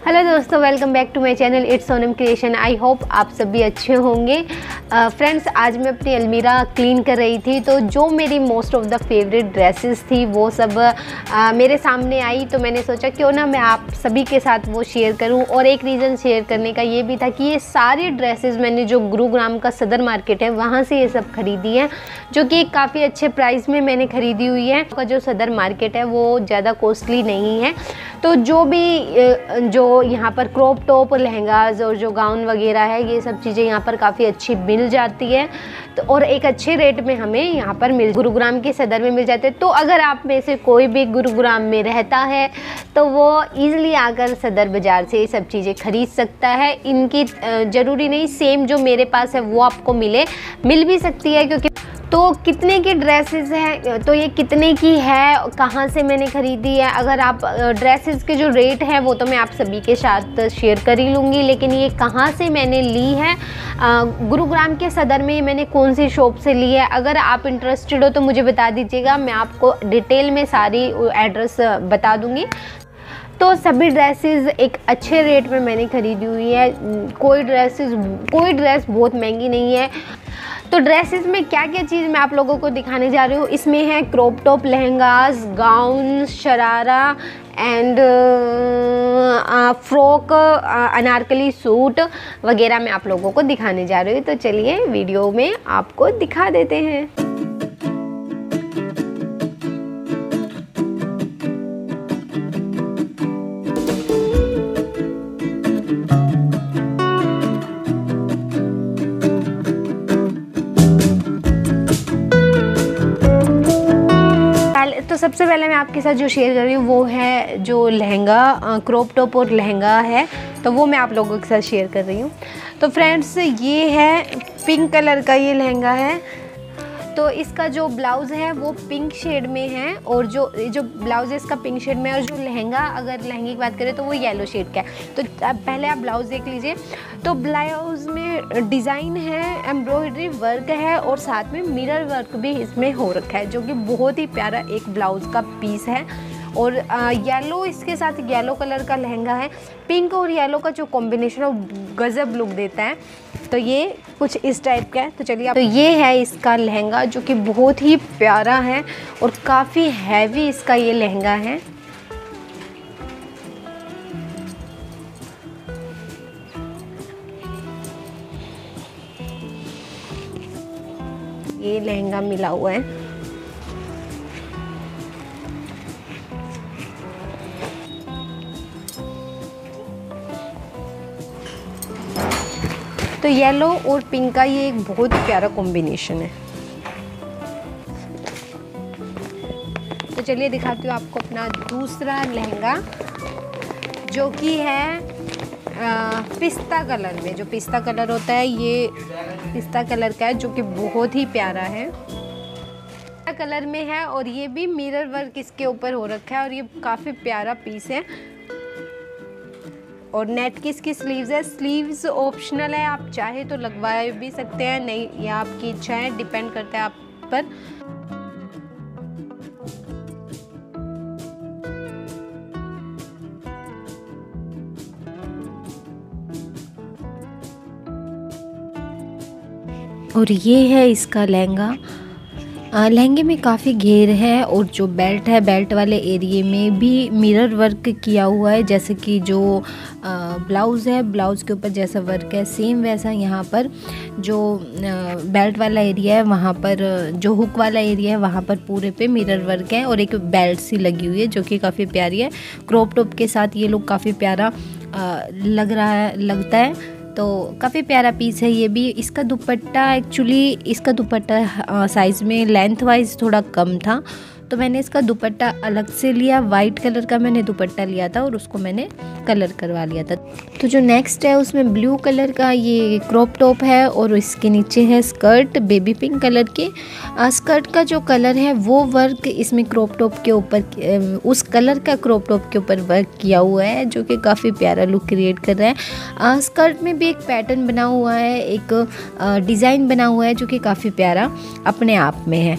Hello दोस्तों, welcome back to my channel it's Sonam creation. I hope आप सभी अच्छे होंगे। फ्रेंड्स, आज मैं अपनी अलमीरा क्लीन कर रही थी तो जो मेरी most of the favourite dresses थी वो सब मेरे सामने आई, तो मैंने सोचा क्यों ना मैं आप सभी के साथ वो शेयर करूं। और एक रीज़न शेयर करने का ये भी था कि ये सारी ड्रेसेस मैंने जो गुरुग्राम का सदर मार्केट है वहाँ से ये सब खरीदी हैं, जो कि काफ़ी अच्छे प्राइस में मैंने ख़रीदी हुई है। का जो सदर मार्केट है वो ज़्यादा कॉस्टली नहीं है, तो जो भी जो यहाँ पर क्रॉप टॉप, लहंगाज और जो गाउन वगैरह है ये सब चीज़ें यहाँ पर काफ़ी अच्छी मिल जाती है, तो और एक अच्छे रेट में हमें यहाँ पर गुरुग्राम के सदर में मिल जाते हैं। तो अगर आप में से कोई भी गुरुग्राम में रहता है तो वो ईज़िली आकर सदर बाज़ार से ये सब चीज़ें खरीद सकता है। इनकी ज़रूरी नहीं सेम जो मेरे पास है वो आपको मिल भी सकती है, क्योंकि तो कितने की ड्रेसेस हैं, तो ये कितने की है, कहाँ से मैंने ख़रीदी है। अगर आप ड्रेसेस के जो रेट हैं वो तो मैं आप सभी के साथ शेयर कर ही लूँगी, लेकिन ये कहाँ से मैंने ली है, गुरुग्राम के सदर में मैंने कौन सी शॉप से ली है, अगर आप इंटरेस्टेड हो तो मुझे बता दीजिएगा, मैं आपको डिटेल में सारी एड्रेस बता दूँगी। तो सभी ड्रेसेस एक अच्छे रेट में मैंने ख़रीदी हुई है। कोई ड्रेस बहुत महंगी नहीं है। तो ड्रेसेस में क्या क्या चीज़ मैं आप लोगों को दिखाने जा रही हूँ, इसमें है crop top, lehengas, gown, sharara and frock, anarkali suit वगैरह मैं आप लोगों को दिखाने जा रही हूँ। तो चलिए वीडियो में आपको दिखा देते हैं। तो सबसे पहले मैं आपके साथ जो शेयर कर रही हूँ वो है जो लहंगा, क्रॉप टॉप और लहंगा है, तो वो मैं आप लोगों के साथ शेयर कर रही हूँ। तो फ्रेंड्स, ये है पिंक कलर का ये लहंगा है। तो इसका जो ब्लाउज़ है वो पिंक शेड में है, और जो ब्लाउज़ है इसका पिंक शेड में है, और जो लहंगा, अगर लहंगे की बात करें तो वो येलो शेड का है। तो अब पहले आप ब्लाउज़ देख लीजिए। तो ब्लाउज़ में डिज़ाइन है, एम्ब्रॉयडरी वर्क है, और साथ में मिरर वर्क भी इसमें हो रखा है, जो कि बहुत ही प्यारा एक ब्लाउज़ का पीस है। और येलो, इसके साथ येलो कलर का लहंगा है। पिंक और येलो का जो कॉम्बिनेशन है वो गज़ब लुक देता है। तो ये कुछ इस टाइप का है। तो चलिए, तो ये है इसका लहंगा, जो कि बहुत ही प्यारा है और काफ़ी हैवी इसका ये लहंगा है। ये लहंगा मिला हुआ है। तो येलो और पिंक का ये एक बहुत प्यारा कॉम्बिनेशन है। तो चलिए दिखाती हूँ आपको अपना दूसरा लहंगा, जो कि है पिस्ता कलर में। जो पिस्ता कलर होता है ये पिस्ता कलर का है, जो कि बहुत ही प्यारा है। कलर में है, और ये भी मिरर वर्क इसके ऊपर हो रखा है, और ये काफ़ी प्यारा पीस है। और नेट की इसकी स्लीव्स है। स्लीव्स ऑप्शनल है, आप चाहे तो लगवाए भी सकते हैं, नहीं ये आपकी इच्छा है, डिपेंड करता है आप पर। और ये है इसका लहंगा। लहंगे में काफ़ी घेर है, और जो बेल्ट है, बेल्ट वाले एरिए में भी मिरर वर्क किया हुआ है। जैसे कि जो ब्लाउज़ है, ब्लाउज़ के ऊपर जैसा वर्क है सेम वैसा यहाँ पर जो बेल्ट वाला एरिया है, वहाँ पर जो हुक वाला एरिया है वहाँ पर पूरे पे मिरर वर्क है, और एक बेल्ट सी लगी हुई है जो कि काफ़ी प्यारी है। क्रॉप टॉप के साथ ये लुक काफ़ी प्यारा लगता है। तो काफ़ी प्यारा पीस है ये भी। इसका दुपट्टा, एक्चुअली इसका दुपट्टा साइज़ में लेंथ वाइज थोड़ा कम था, तो मैंने इसका दुपट्टा अलग से लिया। वाइट कलर का मैंने दुपट्टा लिया था और उसको मैंने कलर करवा लिया था। तो जो नेक्स्ट है उसमें ब्लू कलर का ये क्रॉप टॉप है, और इसके नीचे है स्कर्ट बेबी पिंक कलर की। स्कर्ट का जो कलर है वो वर्क इसमें क्रॉप टॉप के ऊपर, उस कलर का क्रॉप टॉप के ऊपर वर्क किया हुआ है, जो कि काफ़ी प्यारा लुक क्रिएट कर रहा है। स्कर्ट में भी एक पैटर्न बना हुआ है, एक डिज़ाइन बना हुआ है, जो कि काफ़ी प्यारा अपने आप में है।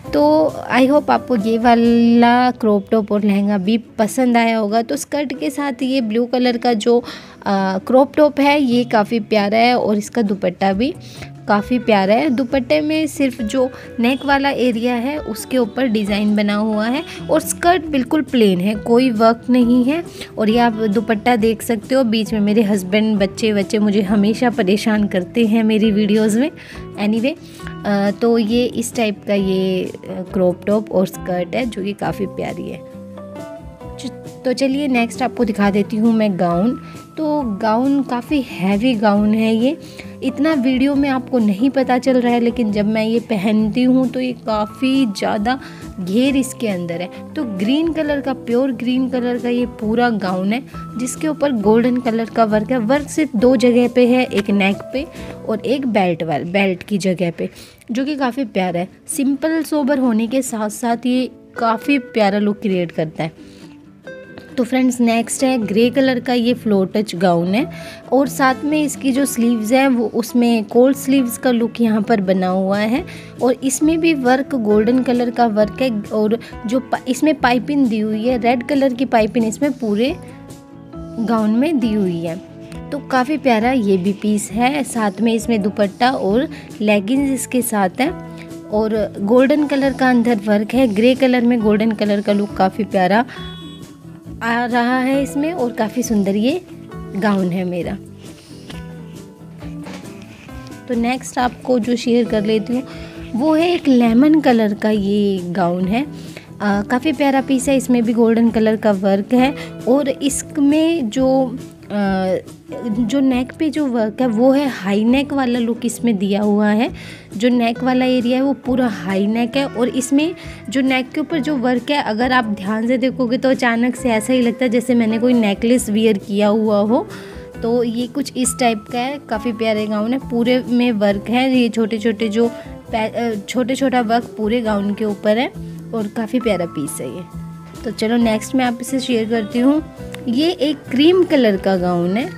तो आई होप आपको ये वाला क्रॉप टॉप और लहंगा भी पसंद आया होगा। तो स्कर्ट के साथ ये ब्लू कलर का जो क्रॉप टॉप है ये काफ़ी प्यारा है और इसका दुपट्टा भी काफ़ी प्यारा है। दुपट्टे में सिर्फ जो नेक वाला एरिया है उसके ऊपर डिज़ाइन बना हुआ है और स्कर्ट बिल्कुल प्लेन है, कोई वर्क नहीं है। और ये आप दुपट्टा देख सकते हो। बीच में मेरे हस्बैंड बच्चे मुझे हमेशा परेशान करते हैं मेरी वीडियोस में। एनीवे तो ये इस टाइप का ये क्रॉप टॉप और स्कर्ट है जो कि काफ़ी प्यारी है। तो चलिए नेक्स्ट आपको दिखा देती हूँ मैं गाउन। तो गाउन काफ़ी हैवी गाउन है ये, इतना वीडियो में आपको नहीं पता चल रहा है, लेकिन जब मैं ये पहनती हूँ तो ये काफ़ी ज़्यादा घेर इसके अंदर है। तो ग्रीन कलर का, प्योर ग्रीन कलर का ये पूरा गाउन है जिसके ऊपर गोल्डन कलर का वर्क है। वर्क सिर्फ 2 जगह पे है, एक नेक पे और एक बेल्ट की जगह पे, जो कि काफ़ी प्यारा है। सिंपल सोबर होने के साथ साथ ये काफ़ी प्यारा लुक क्रिएट करता है। तो फ्रेंड्स नेक्स्ट है ग्रे कलर का ये फ्लोर टच गाउन है और साथ में इसकी जो स्लीव्स है वो उसमें कोल्ड स्लीव्स का लुक यहाँ पर बना हुआ है और इसमें भी वर्क गोल्डन कलर का वर्क है और जो इसमें पाइपिंग दी हुई है, रेड कलर की पाइपिंग इसमें पूरे गाउन में दी हुई है। तो काफ़ी प्यारा ये भी पीस है। साथ में इसमें दुपट्टा और लेगिंग्स इसके साथ है और गोल्डन कलर का अंदर वर्क है। ग्रे कलर में गोल्डन कलर का लुक काफ़ी प्यारा आ रहा है इसमें और काफ़ी सुंदर ये गाउन है मेरा। तो नेक्स्ट आपको जो शेयर कर लेती हूँ वो है एक लेमन कलर का ये गाउन है। काफ़ी प्यारा पीस है, इसमें भी गोल्डन कलर का वर्क है और इसमें जो नेक पे जो वर्क है वो है हाई नेक वाला लुक इसमें दिया हुआ है। जो नेक वाला एरिया है वो पूरा हाई नेक है और इसमें जो नेक के ऊपर जो वर्क है अगर आप ध्यान से देखोगे तो अचानक से ऐसा ही लगता है जैसे मैंने कोई नेकलेस वियर किया हुआ हो। तो ये कुछ इस टाइप का है, काफ़ी प्यारे गाउन है, पूरे में वर्क है। ये छोटे छोटा वर्क पूरे गाउन के ऊपर है और काफ़ी प्यारा पीस है ये। तो चलो नेक्स्ट मैं आप इसे शेयर करती हूँ। ये एक क्रीम कलर का गाउन है,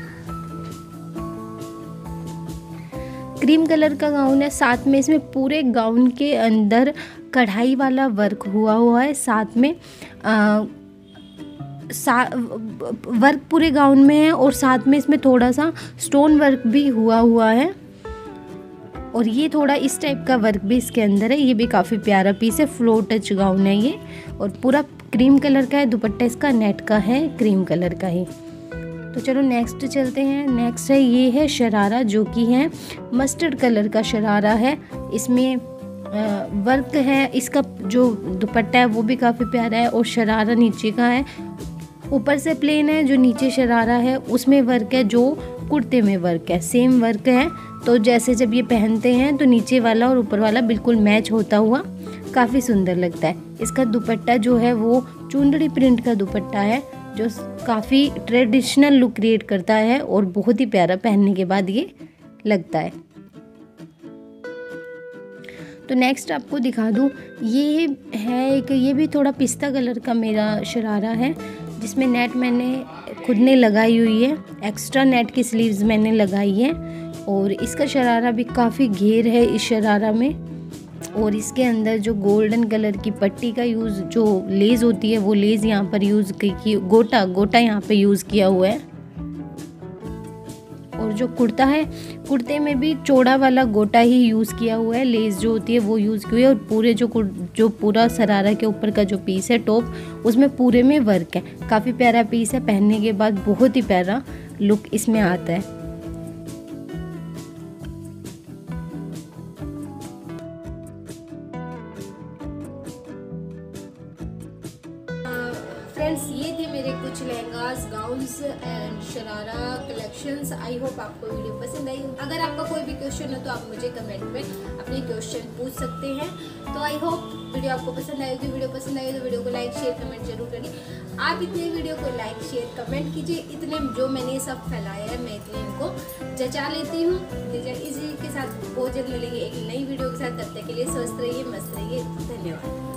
क्रीम कलर का गाउन है। साथ में इसमें पूरे गाउन के अंदर कढ़ाई वाला वर्क हुआ है। साथ में वर्क पूरे गाउन में है और साथ में इसमें थोड़ा सा स्टोन वर्क भी हुआ है और ये थोड़ा इस टाइप का वर्क भी इसके अंदर है। ये भी काफ़ी प्यारा पीस है, फ्लोर टच गाउन है ये और पूरा क्रीम कलर का है। दुपट्टा इसका नेट का है, क्रीम कलर का ही। तो चलो नेक्स्ट चलते हैं। नेक्स्ट है ये है शरारा, जो कि है मस्टर्ड कलर का शरारा है। इसमें वर्क है, इसका जो दुपट्टा है वो भी काफ़ी प्यारा है और शरारा नीचे का है, ऊपर से प्लेन है। जो नीचे शरारा है उसमें वर्क है, जो कुर्ते में वर्क है सेम वर्क है। तो जैसे जब ये पहनते हैं तो नीचे वाला और ऊपर वाला बिल्कुल मैच होता हुआ काफ़ी सुंदर लगता है। इसका दुपट्टा जो है वो चुंदड़ी प्रिंट का दुपट्टा है जो काफ़ी ट्रेडिशनल लुक क्रिएट करता है और बहुत ही प्यारा पहनने के बाद ये लगता है। तो नेक्स्ट आपको दिखा दूँ, ये है एक, ये भी थोड़ा पिस्ता कलर का मेरा शरारा है जिसमें नेट मैंने खुद ने लगाई हुई है, एक्स्ट्रा नेट की स्लीव्स मैंने लगाई है और इसका शरारा भी काफ़ी घेर है इस शरारा में और इसके अंदर जो गोल्डन कलर की पट्टी का यूज़, जो लेस होती है वो लेस यहाँ पर यूज़ की, गोटा यहाँ पे यूज़ किया हुआ है। और जो कुर्ता है, कुर्ते में भी चौड़ा वाला गोटा ही यूज़ किया हुआ है, लेस जो होती है वो यूज़ की हुई है और पूरे जो पूरा शरारा के ऊपर का जो पीस है टॉप, उसमें पूरे में वर्क है। काफ़ी प्यारा पीस है, पहनने के बाद बहुत ही प्यारा लुक इसमें आता है। फ्रेंड्स ये थे मेरे कुछ lehengas, gowns and sharara collections. I hope आपको वीडियो पसंद आई। अगर आपका कोई भी क्वेश्चन हो तो आप मुझे कमेंट में अपने क्वेश्चन पूछ सकते हैं। तो आई होप वीडियो आपको पसंद आएगी। वीडियो पसंद आई तो वीडियो को लाइक शेयर कमेंट जरूर करिए। आप इतने वीडियो को लाइक शेयर कमेंट कीजिए। इतने जो मैंने सब फैलाया है मैं इतने इनको जचा लेती हूँ। इसी के साथ बहुत जल्द मिलेंगे एक नई वीडियो के साथ। तब तक के लिए स्वस्थ रहिए, मस्त रहिए। धन्यवाद।